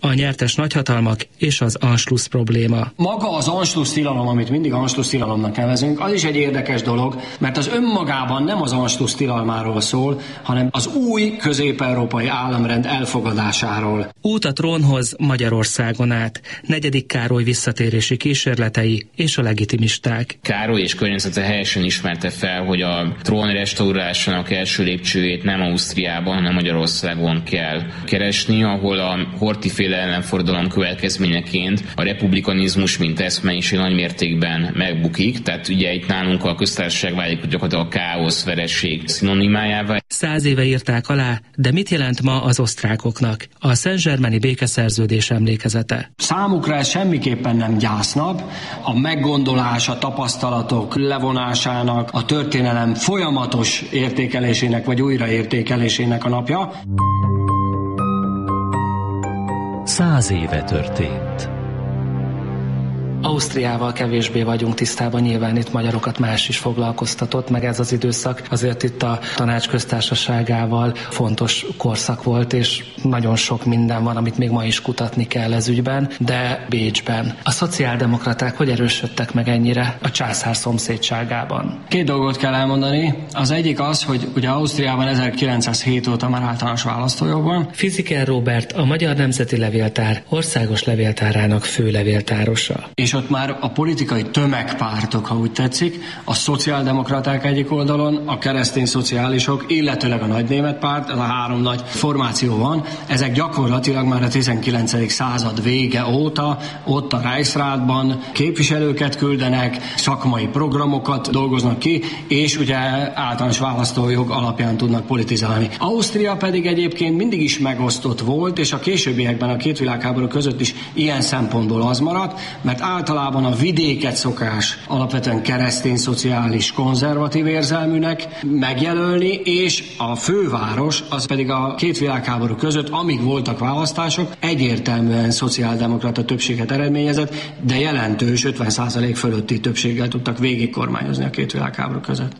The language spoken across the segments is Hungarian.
a nyertes nagyhatalmak és az Anschluss probléma. Maga az Anschluss tilalom, amit mindig Anschluss tilalomnak nevezünk, az is egy érdekes dolog, mert az önmagában nem az Anschluss tilalmáról szól, hanem az új közép-európai államrend elfogadásáról. Út a trónhoz Magyarországon át, 4. Károly visszatérési kísérletei és a legitimisták. Károly és környezete helyesen ismerte fel, hogy a trón restaurálásának első lépcsőjét nem Ausztriában, hanem Magyarországon kell keresni, ahol a Horthy-féle ellenforradalom következményeként a republikanizmus, mint eszmeiség nagy mértékben megbukik, tehát ugye itt nálunk a köztársaság válik gyakorlatilag a káosz, vereség szinonimájává. 100 éve írták alá, de mit jelent ma az osztrákoknak? A Saint-Germaini békeszerződés emlékezete. Számukra ez semmiképpen nem gyásznap, a meggondolás, a tapasztalatok levonásának, a történelem folyamatos értékelésének vagy újraértékelésének a napja. 100 éve történt. Ausztriával kevésbé vagyunk tisztában, nyilván itt magyarokat más is foglalkoztatott, meg ez az időszak azért itt a Tanács Köztársaságával fontos korszak volt, és nagyon sok minden van, amit még ma is kutatni kell ez ügyben, de Bécsben. A szociáldemokraták hogy erősödtek meg ennyire a császár szomszédságában? 2 dolgot kell elmondani. Az egyik az, hogy ugye Ausztriában 1907 óta már általános választójog van. Fiziker Róbert, a Magyar Nemzeti Levéltár országos levéltárának fő levéltárosa. És ott már a politikai tömegpártok, ha úgy tetszik, a szociáldemokraták egyik oldalon, a keresztény szociálisok, illetőleg a nagy német párt, ez a 3 nagy formáció van. Ezek gyakorlatilag már a 19. század vége óta ott a Reichsratban képviselőket küldenek, szakmai programokat dolgoznak ki, és ugye általános választójog alapján tudnak politizálni. Ausztria pedig egyébként mindig is megosztott volt, és a későbbiekben a 2 világháború között is ilyen szempontból az maradt, mert általában a vidéket szokás alapvetően keresztény, szociális, konzervatív érzelműnek megjelölni, és a főváros, az pedig a 2 világháború között, amíg voltak választások, egyértelműen szociáldemokrata többséget eredményezett, de jelentős 50% fölötti többséggel tudtak végigkormányozni a 2 világháború között.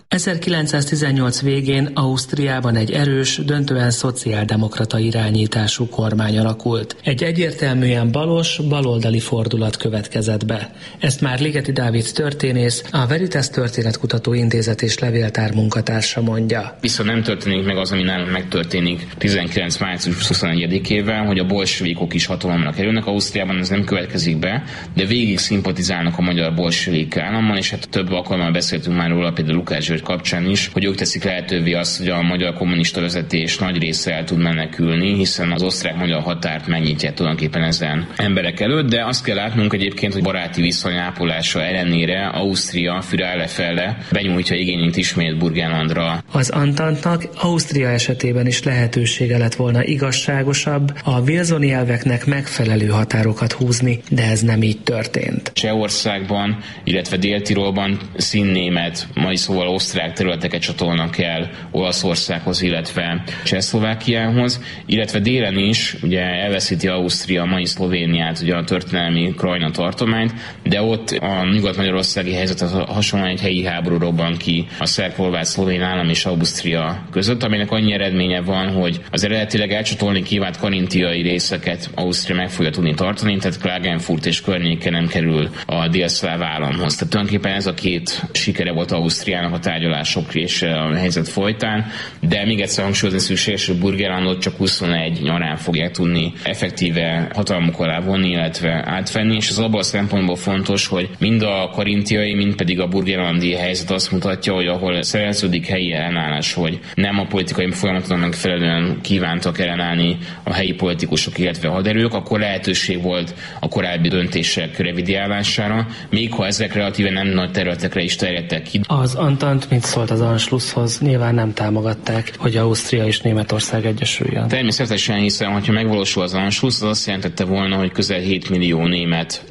1918 végén Ausztriában egy erős, döntően szociáldemokrata irányítású kormány alakult. Egy egyértelműen balos, baloldali fordulat következett be. Ezt már Ligeti Dávid történész, a Veritas Történetkutató Intézet és levéltár munkatársa mondja. Viszont nem történik meg az, ami nálunk megtörténik 19. március 21-ével, hogy a bolsevikok is hatalomra kerülnek. Ausztriában ez nem következik be, de végig szimpatizálnak a magyar bolsevik állammal, és hát több alkalommal beszéltünk már róla, például Lukács György kapcsán is, hogy ők teszik lehetővé azt, hogy a magyar kommunista vezetés nagy része el tud menekülni, hiszen az osztrák-magyar határt megnyitják tulajdonképpen ezen emberek előtt, de azt kell látnunk egyébként, hogy baráti viszony ápolása ellenére Ausztria Führerfelle benyújtja igényét ismét Burgenlandra. Az Antantnak Ausztria esetében is lehetősége lett volna igazságosabb, a wilsoni elveknek megfelelő határokat húzni, de ez nem így történt. Csehországban, illetve Dél-Tirolban színnémet, mai szóval osztrák területeket csatolnak el Olaszországhoz, illetve Csehszlovákiához, illetve délen is, ugye elveszíti Ausztria mai Szlovéniát, ugye a történelmi Krajna tartományt, de ott a nyugat-magyarországi helyzet hasonlóan egy helyi háború robban ki a szerb-horvát-szlovén állam és Ausztria között, aminek annyi eredménye van, hogy az eredetileg elcsatolni kívánt karintiai részeket Ausztria meg fogja tudni tartani, tehát Klagenfurt és környéke nem kerül a délszláv államhoz. Tehát tulajdonképpen ez a 2 sikere volt Ausztriának a tárgyalások és a helyzet folytán, de még egyszer hangsúlyozni szükséges, hogy Burgenlandot csak 21 nyarán fogják tudni effektíve hatalmuk alá vonni, illetve átvenni, és az abban a szempontból fontos, hogy mind a karintiai, mind pedig a burgenlandi helyzet azt mutatja, hogy ahol szerveződik helyi ellenállás, hogy nem a politikai folyamatnak megfelelően kívántak ellenállni a helyi politikusok, illetve haderők, akkor lehetőség volt a korábbi döntések revidiálására, még ha ezek relatíve nem nagy területekre is terjedtek ki. Az Antant mit szólt az Anschlusshoz? Nyilván nem támogatták, hogy Ausztria és Németország egyesüljön. Természetesen, hiszen ha megvalósul az Anschluss, az azt jelentette volna, hogy közel 7 millió német csatlakozik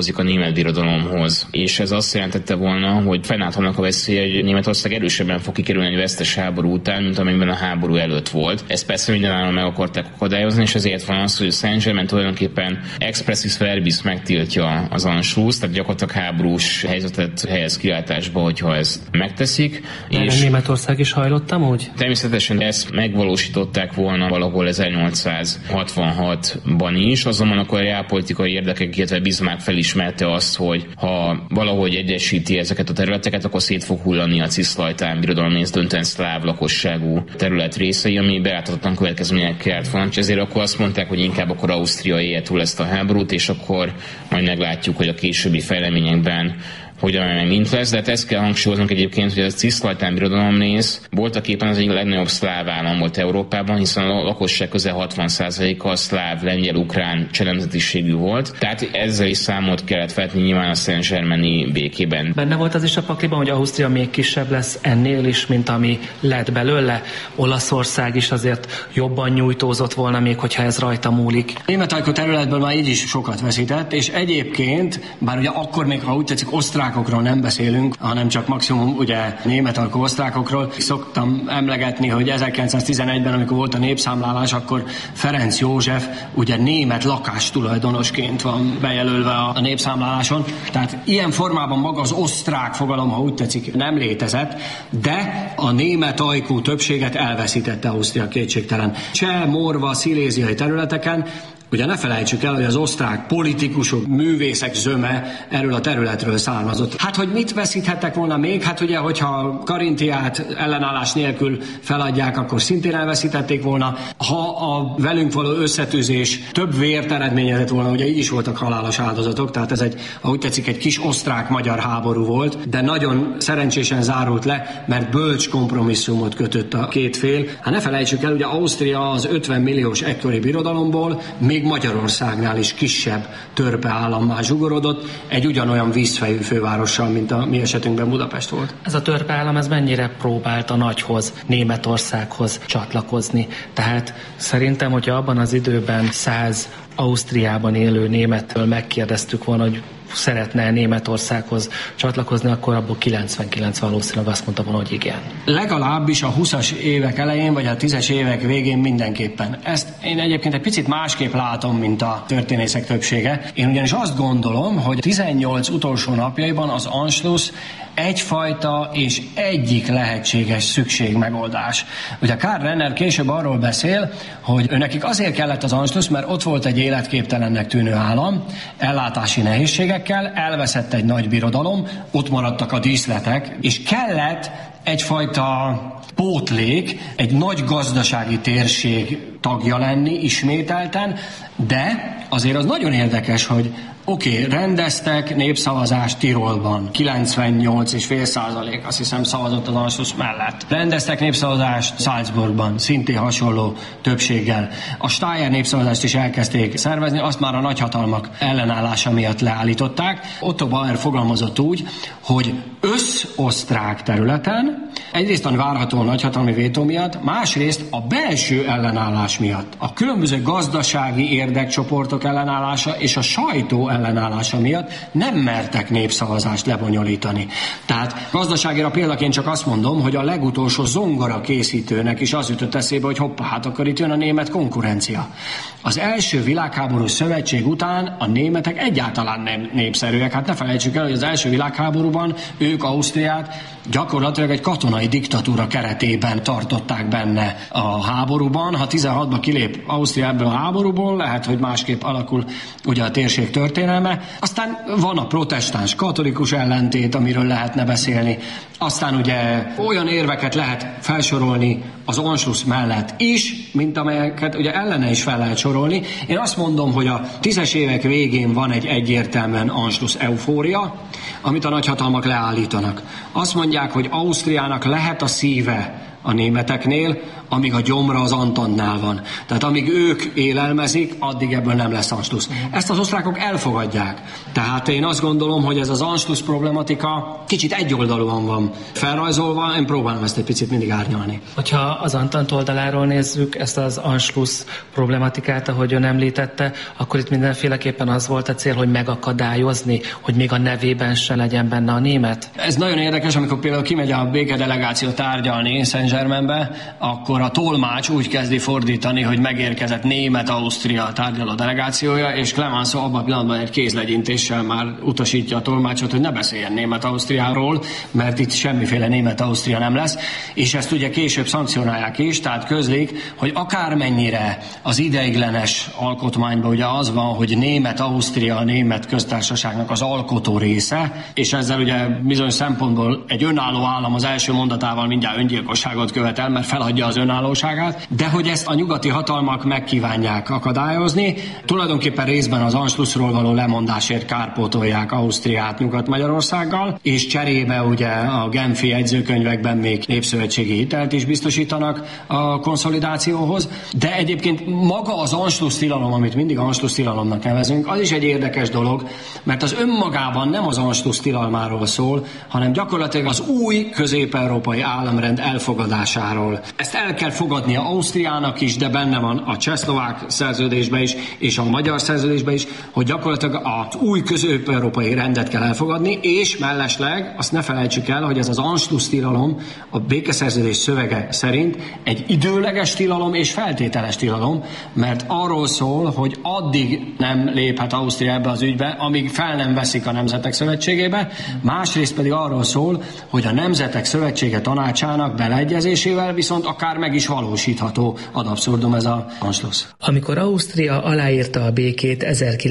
csatlakozik a német birodalomhoz. És ez azt jelentette volna, hogy fennállt annak a veszélye, hogy Németország erősebben fog kikerülni egy vesztes háború után, mint amelyben a háború előtt volt. Ezt persze mindenáron meg akarták akadályozni, és ezért van az, hogy Saint-Germain tulajdonképpen expressis verbis megtiltja az Anschluss, tehát gyakorlatilag háborús helyzetet helyez kilátásba, hogyha ezt megteszik. És Németország is hajlott amúgy? Természetesen ezt megvalósították volna valahol 1866-ban is, azonban akkor a reálpolitikai érdekek, illetve Bismarck felismerte azt, hogy ha valahogy egyesíti ezeket a területeket, akkor szét fog hullani a Cisleitán birodalom néz döntően szláv lakosságú terület részei, ami beláthatatlan következményekkel járt volna. És ezért akkor azt mondták, hogy inkább akkor Ausztria élje túl ezt a háborút, és akkor majd meglátjuk, hogy a későbbi fejleményekben hogyan mint lesz, de hát ezt kell hangsúlyoznunk egyébként, hogy a Cisleitán birodalom rész voltak éppen az egyik legnagyobb szláv állam volt Európában, hiszen a lakosság közel 60%-a szláv, lengyel, ukrán cselemzetiségű volt. Tehát ezzel is számot kellett vetni nyilván a Saint-Germaini békében. Benne volt az is a pakliban, hogy Ausztria még kisebb lesz ennél is, mint ami lett belőle. Olaszország is azért jobban nyújtózott volna, még hogyha ez rajta múlik. Német-ajkú területből már így is sokat veszített, és egyébként, bár ugye akkor még, ha úgy tetszik, osztrákokról nem beszélünk, hanem csak maximum ugye német-ajkú osztrákokról. Szoktam emlegetni, hogy 1911-ben, amikor volt a népszámlálás, akkor Ferenc József ugye német lakástulajdonosként van bejelölve a népszámláláson. Tehát ilyen formában maga az osztrák fogalom, ha úgy tetszik, nem létezett, de a német-ajkú többséget elveszítette Ausztria, kétségtelen. Cseh, morva, sziléziai területeken. Ugye ne felejtsük el, hogy az osztrák politikusok, művészek zöme erről a területről származott. Hát, hogy mit veszíthettek volna még? Hát ugye, hogyha Karintiát ellenállás nélkül feladják, akkor szintén elveszítették volna. Ha a velünk való összetűzés több vért eredményezett volna, ugye így is voltak halálos áldozatok, tehát ez egy, ahogy tetszik, egy kis osztrák-magyar háború volt, de nagyon szerencsésen zárult le, mert bölcs kompromisszumot kötött a két fél. Hát ne felejtsük el, ugye Ausztria az 50 milliós ekkori birodalomból még Magyarországnál is kisebb törpe állammá zsugorodott, egy ugyanolyan vízfejű fővárossal, mint a mi esetünkben Budapest volt. Ez a törpe állam, ez mennyire próbált a nagyhoz, Németországhoz csatlakozni? Tehát szerintem, hogyha abban az időben 100 Ausztriában élő némettől megkérdeztük volna, hogy szeretne Németországhoz csatlakozni, akkor abból 99 valószínűleg azt mondta volna, hogy igen. Legalábbis a 20-as évek elején, vagy a 10-es évek végén mindenképpen. Ezt én egyébként egy picit másképp látom, mint a történészek többsége. Én ugyanis azt gondolom, hogy 18 utolsó napjaiban az Anschluss egyfajta és egyik lehetséges szükségmegoldás. Ugye Karl Renner később arról beszél, hogy nekik azért kellett az Anschluss, mert ott volt egy életképtelennek tűnő állam, ellátási nehézségekkel, elveszett egy nagy birodalom, ott maradtak a díszletek, és kellett egyfajta pótlék, egy nagy gazdasági térség tagja lenni ismételten, de azért az nagyon érdekes, hogy rendeztek népszavazást Tirolban, 98,5% azt hiszem szavazott az Anschluss mellett. Rendeztek népszavazást Salzburgban, szintén hasonló többséggel. A Steyr népszavazást is elkezdték szervezni, azt már a nagyhatalmak ellenállása miatt leállították. Otto Bauer fogalmazott úgy, hogy összosztrák területen, egyrészt a várható nagyhatalmi vétó miatt, másrészt a belső ellenállás miatt, a különböző gazdasági érdekcsoportok ellenállása és a sajtó ellenállása miatt nem mertek népszavazást lebonyolítani. Tehát gazdaságira példaként csak azt mondom, hogy a legutolsó zongora készítőnek is az jutott eszébe, hogy hoppá, hát akkor itt jön a német konkurencia. Az első világháború szövetség után a németek egyáltalán nem népszerűek. Hát ne felejtsük el, hogy az első világháborúban ők Ausztriát gyakorlatilag egy katonai diktatúra keretében tartották benne a háborúban. Ha 16-ban kilép Ausztria ebből a háborúból, lehet, hogy másképp alakul ugye a térség történelme. Aztán van a protestáns katolikus ellentét, amiről lehetne beszélni. Aztán ugye olyan érveket lehet felsorolni az Anschluss mellett is, mint amelyeket ugye ellene is fel lehet sorolni. Én azt mondom, hogy a 10-es évek végén van egy egyértelműen Anschluss eufória, amit a nagyhatalmak leállítanak. Azt mondják, hogy Ausztriának lehet a szíve a németeknél, amíg a gyomra az Antantnál van. Tehát amíg ők élelmezik, addig ebből nem lesz Anschluss. Ezt az osztrákok elfogadják. Tehát én azt gondolom, hogy ez az Anschluss problematika kicsit egyoldalúan van felrajzolva, én próbálom ezt egy picit mindig árnyalni. Hogyha az Antant oldaláról nézzük ezt az Anschluss problematikát, ahogy ön említette, akkor itt mindenféleképpen az volt a cél, hogy megakadályozni, hogy még a nevében se legyen benne a német? Ez nagyon érdekes, amikor például kimegy a békedelegáció tárgyalni Saint-Germainbe, akkor a tolmács úgy kezdi fordítani, hogy megérkezett Német-Ausztria tárgyaló delegációja, és Clemenceau abban a pillanatban egy kézlegyintéssel már utasítja a tolmácsot, hogy ne beszéljen Német-Ausztriáról, mert itt semmiféle Német-Ausztria nem lesz, és ezt ugye később szankcionálják is, tehát közlik, hogy akármennyire az ideiglenes alkotmányban ugye az van, hogy Német-Ausztria a német köztársaságnak az alkotó része, és ezzel ugye bizonyos szempontból egy önálló állam az első mondatával mindjárt öngyilkosságot követel, mert feladja az önállóságát, de hogy ezt a nyugati hatalmak megkívánják akadályozni, tulajdonképpen részben az Anschlussról való lemondásért kárpótolják Ausztriát Nyugat-Magyarországgal, és cserébe ugye a Genfi jegyzőkönyvekben még népszövetségi hitelt is biztosítanak a konszolidációhoz, de egyébként maga az Anschluss tilalom, amit mindig Anschluss tilalomnak nevezünk, az is egy érdekes dolog, mert az önmagában nem az Anschluss tilalmáról szól, hanem gyakorlatilag az új közép-európai államrend elfogadásáról. Ezt el kell fogadnia Ausztriának is, de benne van a csehszlovák szerződésben is, és a magyar szerződésben is, hogy gyakorlatilag az új közép-európai rendet kell elfogadni, és mellesleg azt ne felejtsük el, hogy ez az Anschluss tilalom a békeszerződés szövege szerint egy időleges tilalom és feltételes tilalom, mert arról szól, hogy addig nem léphet Ausztria ebbe az ügybe, amíg fel nem veszik a Nemzetek Szövetségébe, másrészt pedig arról szól, hogy a Nemzetek Szövetsége tanácsának beleegyezésével viszont akár meg is valósítható ad abszurdum ez a Anschluss. Amikor Ausztria aláírta a békét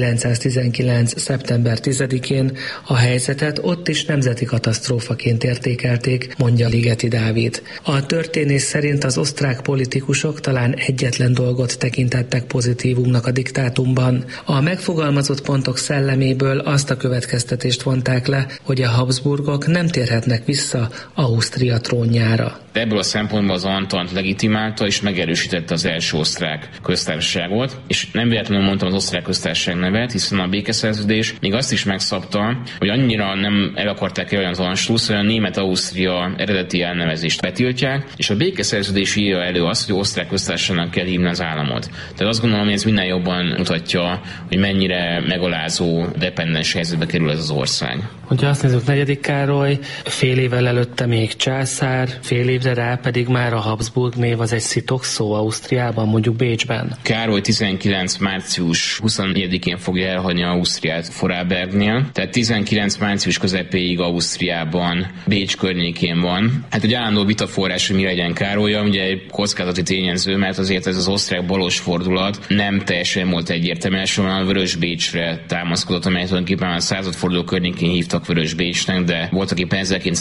1919. szeptember 10-én, a helyzetet ott is nemzeti katasztrófaként értékelték, mondja Ligeti Dávid. A történész szerint az osztrák politikusok talán egyetlen dolgot tekintettek pozitívumnak a diktátumban. A megfogalmazott pontok szelleméből azt a következtetést vonták le, hogy a Habsburgok nem térhetnek vissza Ausztria trónjára. Ebből a szempontból az Antant legitimálta és megerősítette az első osztrák köztársaságot, és nem véletlenül mondtam az osztrák köztársaság nevet, hiszen a békeszerződés még azt is megszabta, hogy annyira nem el akarták elni az Anschluss, hogy a Német-Ausztria eredeti elnevezést betiltják, és a békeszerződés írja elő azt, hogy osztrák köztársaságnak kell hívni az államot. Tehát azt gondolom, hogy ez minden jobban mutatja, hogy mennyire megalázó, dependens helyzetbe kerül ez az ország. Hogyha azt nézzük, 4. Károly, fél évvel előtte még császár, fél évre rá pedig már a Habsburg név az egy szitokszó Ausztriában, mondjuk Bécsben. Károly 19. március 24-én fogja elhagyni Ausztriát Vorarlbergnél, tehát 19. március közepéig Ausztriában, Bécs környékén van. Hát egy állandó vitaforrás, hogy mi legyen Károlya, ugye egy kockázati tényező, mert azért ez az osztrák balos fordulat nem teljesen volt egyértelmű, elsősorban a Vörös Bécsre támaszkodott, amelyet tulajdonképpen a századforduló környékén hívtak Vörös Bécsnek, de voltak éppen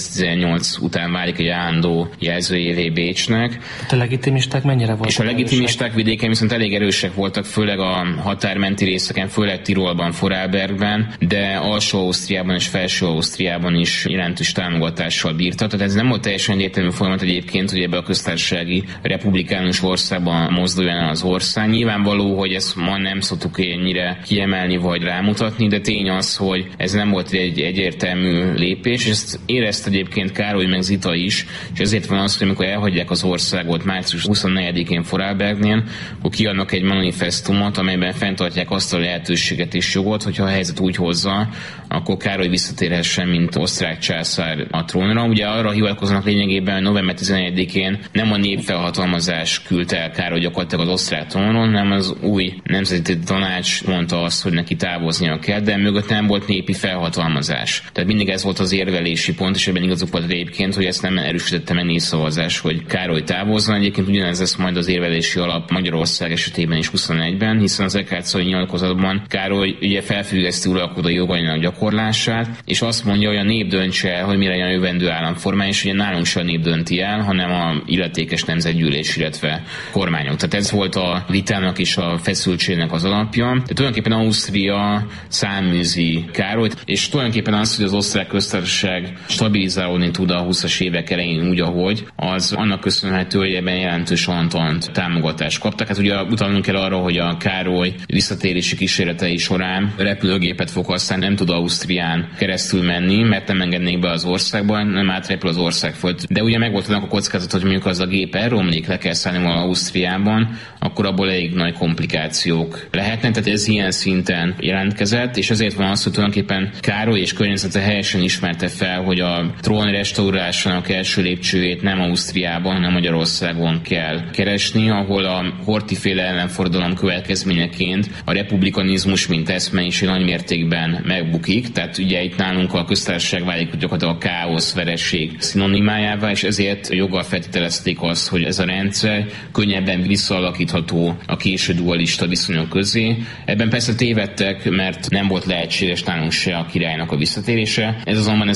1918 után válik egy állandó jelzőjévé Bécsnek. A legitimisták mennyire voltak? És a legitimisták vidéken viszont elég erősek voltak, főleg a határmenti részeken, főleg Tirolban, Vorarlbergben, de Alsó-Ausztriában és Felső-Ausztriában is jelentős támogatással bírtak. Tehát ez nem volt teljesen egyértelmű folyamat egyébként, hogy ebbe a köztársasági republikánus országban mozduljon el az ország. Nyilvánvaló, hogy ezt ma nem szoktuk ennyire kiemelni vagy rámutatni, de tény az, hogy ez nem volt egy egyértelmű lépés, és ezt érezte egyébként Károly meg Zita is, és ezért van az, hogy amikor elhagyják az országot március 24-én Vorarlbergnél, akkor kiadnak egy manifestumot, amelyben fenntartják azt a lehetőséget és jogot, hogyha a helyzet úgy hozza, akkor Károly visszatérhessen, mint osztrák császár a trónra. Ugye arra hivatkoznak lényegében, hogy november 11-én nem a népfelhatalmazás küldte el Károly gyakorlatilag az osztrák trónról, hanem az új nemzeti tanács mondta azt, hogy neki távoznia kell, de mögött nem volt népi felhatalmazás. Tehát mindig ez volt az érvelési pont, és ebben igazuk volt egyébként, hogy ezt nem erősítette meg népszavazás, hogy Károly távozzon. Egyébként ugyanez lesz majd az érvelési alap Magyarország esetében is 21-ben, hiszen az Ekhárcai nyilatkozatban Károly ugye felfüggeszti uralkodói jogainak gyakorlását, és azt mondja, hogy a nép döntse el, hogy mi legyen a jövendő államformája, és ugye nálunk sem a nép dönti el, hanem a illetékes nemzetgyűlés, illetve kormányok. Tehát ez volt a vitának és a feszültségnek az alapja. Tehát tulajdonképpen Ausztria száműzi Károlyt, és tulajdonképpen az, hogy az osztrák köztársaság stabilizálódni tud a 20-as évek elején úgy, ahogy a az annak köszönhető, hogy ebben jelentős Antont támogatást kaptak. Hát ugye utalnunk kell arra, hogy a Károly visszatérési kísérletei során repülőgépet fog használni, nem tud Ausztrián keresztül menni, mert nem engednék be az országban, nem átrepül az országföld. De ugye megvolt annak a kockázat, hogy mondjuk az a gép elromlik, le kell szállni volna Ausztriában, akkor abból elég nagy komplikációk lehetnek, tehát ez ilyen szinten jelentkezett, és ezért van az, hogy tulajdonképpen Károly és környezete helyesen ismerte fel, hogy a trón restaurálásának első lépcsőjét nem Ausztriában, hanem Magyarországon kell keresni, ahol a Horthy-féle ellenforradalom következményeként a republikanizmus, mint eszmeiség nagy mértékben megbukik, tehát ugye itt nálunk a köztársaság válik gyakorlatilag a káosz, vereség szinonimájává, és ezért joggal feltételezték azt, hogy ez a rendszer könnyebben visszaalakítható a késő dualista viszonyok közé. Ebben persze tévedtek, mert nem volt lehetséges nálunk se a királynak a visszatérése. Ez azonban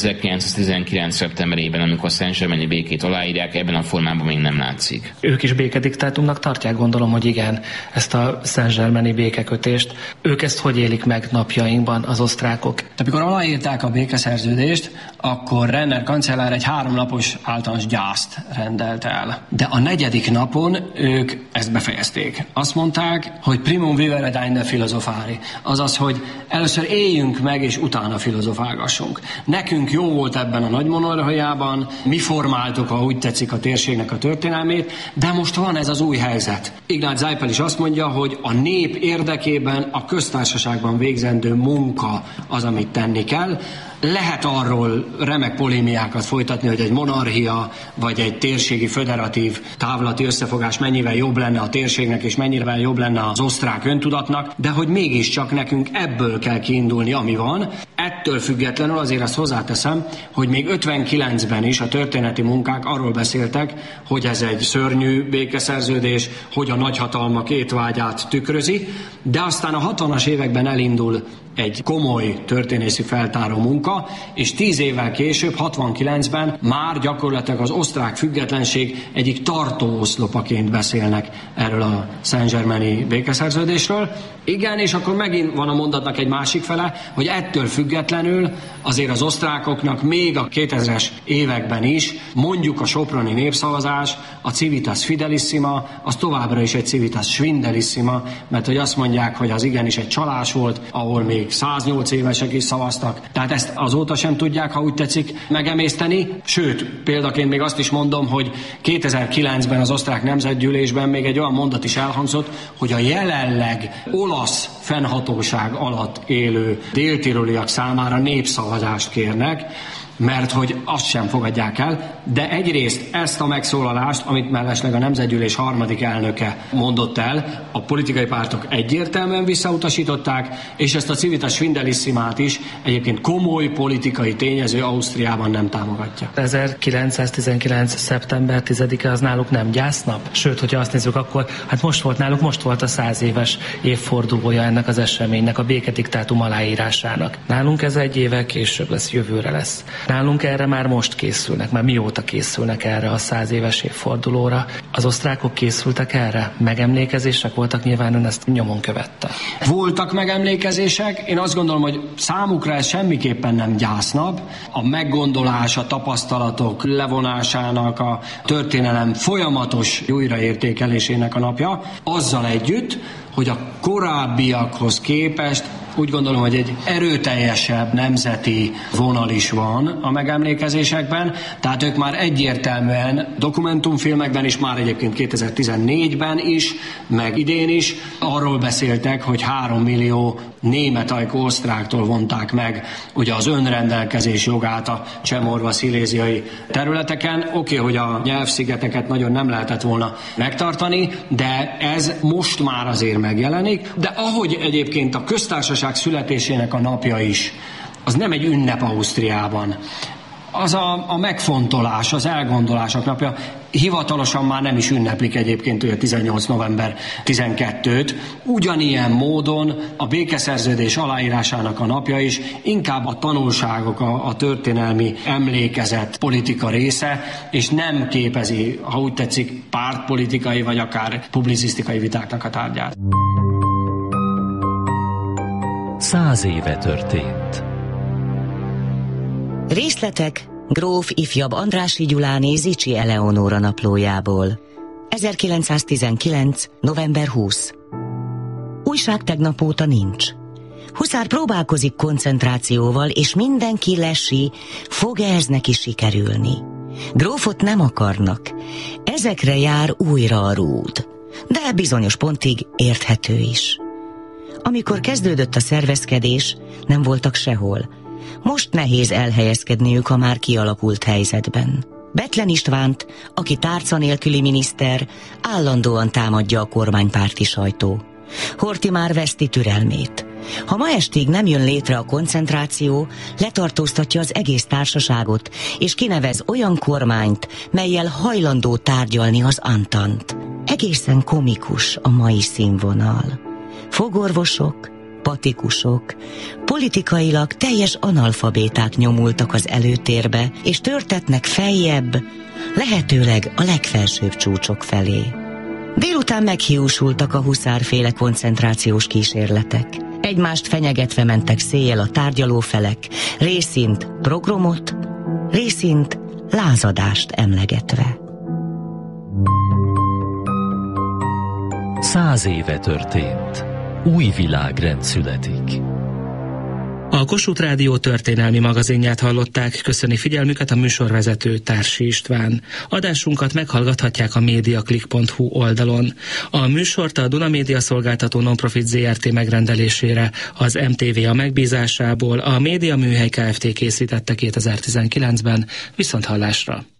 1919. szeptemberében, amikor a Saint-Germaini békét aláírják, ebben a formában még nem látszik. Ők is békediktátumnak tartják, gondolom, hogy igen, ezt a Saint-Germaini békekötést. Ők ezt hogy élik meg napjainkban, az osztrákok? De amikor aláírták a békeszerződést, akkor Renner kancellár egy 3 napos általános gyászt rendelt el. De a 4. napon ők ezt befejezték. Azt mondták, hogy primum vivere deinde filozofári. Azaz, hogy először éljünk meg, és utána filozofálgassunk. Nekünk jó volt ebben a nagy monarchiában, mi formáltuk, ha úgy tetszik, a térségnek a történelmét, de most van ez az új helyzet. Ignác Zájpel is azt mondja, hogy a nép érdekében a köztársaságban végzendő munka az, amit tenni kell. Lehet arról remek polémiákat folytatni, hogy egy monarchia vagy egy térségi föderatív távlati összefogás mennyivel jobb lenne a térségnek és mennyivel jobb lenne az osztrák öntudatnak, de hogy mégiscsak nekünk ebből kell kiindulni, ami van. Ettől függetlenül azért azt hozzáteszem, hogy még 59-ben is a történeti munkák arról beszéltek, hogy ez egy szörnyű békeszerződés, hogy a nagyhatalmak étvágyát tükrözi, de aztán a 60-as években elindul egy komoly történészi feltáró munka, és 10 évvel később, 69-ben már gyakorlatilag az osztrák függetlenség egyik tartóoszlopaként beszélnek erről a Saint-Germaini békeszerződésről. Igen, és akkor megint van a mondatnak egy másik fele, hogy ettől függetlenül azért az osztrákoknak még a 2000-es években is, mondjuk a soproni népszavazás, a Civitas Fidelissima, az továbbra is egy Civitas Schwindelissima, mert hogy azt mondják, hogy az igenis egy csalás volt, ahol még 108 évesek is szavaztak. Tehát ezt azóta sem tudják, ha úgy tetszik, megemészteni. Sőt, példaként még azt is mondom, hogy 2009-ben az osztrák nemzetgyűlésben még egy olyan mondat is elhangzott, hogy a jelenleg olasz fennhatóság alatt élő déltiroliak számára népszavazást kérnek, mert hogy azt sem fogadják el, de egyrészt ezt a megszólalást, amit mellesleg a Nemzetgyűlés 3. elnöke mondott el, a politikai pártok egyértelműen visszautasították, és ezt a Civitas Schwindelissimát is egyébként komoly politikai tényező Ausztriában nem támogatja. 1919. szeptember 10-e az náluk nem gyásznap? Sőt, hogyha azt nézzük, akkor hát most volt a 100 éves évfordulója ennek az eseménynek, a békediktátum aláírásának. Nálunk ez 1 évvel később lesz, jövőre lesz. Nálunk erre már most készülnek, már mióta készülnek erre a 100 éves évfordulóra. Az osztrákok készültek erre? Megemlékezések voltak, nyilván ön ezt nyomon követte. Voltak megemlékezések, én azt gondolom, hogy számukra ez semmiképpen nem gyásznap. A meggondolás, a tapasztalatok levonásának, a történelem folyamatos újraértékelésének a napja, azzal együtt, hogy a korábbiakhoz képest úgy gondolom, hogy egy erőteljesebb nemzeti vonal is van a megemlékezésekben, tehát ők már egyértelműen dokumentumfilmekben is, már egyébként 2014-ben is, meg idén is arról beszéltek, hogy 3 millió német ajkú osztráktól vonták meg ugye az önrendelkezés jogát a csemorva-sziléziai területeken. Oké, hogy a nyelvszigeteket nagyon nem lehetett volna megtartani, de ez most már azért megjelenik, de ahogy egyébként a köztársaság születésének a napja is, az nem egy ünnep Ausztriában. Az a megfontolás, az elgondolások napja. Hivatalosan már nem is ünneplik egyébként a 18. november 12-t. Ugyanilyen módon a békeszerződés aláírásának a napja is inkább a tanulságok, a történelmi emlékezet politika része, és nem képezi, ha úgy tetszik, pártpolitikai vagy akár publicisztikai vitáknak a tárgyát. 100 éve történt. Részletek Gróf ifjabb Andrássy Gyuláné Zichy Eleonóra naplójából. 1919. november 20. Újság tegnap óta nincs. Huszár próbálkozik koncentrációval, és mindenki lesi, fog-e ez neki sikerülni. Grófot nem akarnak. Ezekre jár újra a rúd. De bizonyos pontig érthető is. Amikor kezdődött a szervezkedés, nem voltak sehol. Most nehéz elhelyezkedniük a már kialakult helyzetben. Bethlen Istvánt, aki tárca nélküli miniszter, állandóan támadja a kormánypárti sajtó. Horthy már veszti türelmét. Ha ma estig nem jön létre a koncentráció, letartóztatja az egész társaságot, és kinevez olyan kormányt, mellyel hajlandó tárgyalni az Antant. Egészen komikus a mai színvonal. Fogorvosok, patikusok, politikailag teljes analfabéták nyomultak az előtérbe, és törtetnek feljebb, lehetőleg a legfelsőbb csúcsok felé. Délután meghiúsultak a huszárféle koncentrációs kísérletek. Egymást fenyegetve mentek széjjel a tárgyalófelek, részint progromot, részint lázadást emlegetve. 100 éve történt. Új világrend születik. A Kossuth Rádió történelmi magazinját hallották, köszöni figyelmüket a műsorvezető Társy István. Adásunkat meghallgathatják a mediaclick.hu oldalon. A műsort a Duna Média Szolgáltató Nonprofit Zrt. Megrendelésére az MTV a megbízásából a Média Műhely Kft. Készítette 2019-ben. Viszonthallásra!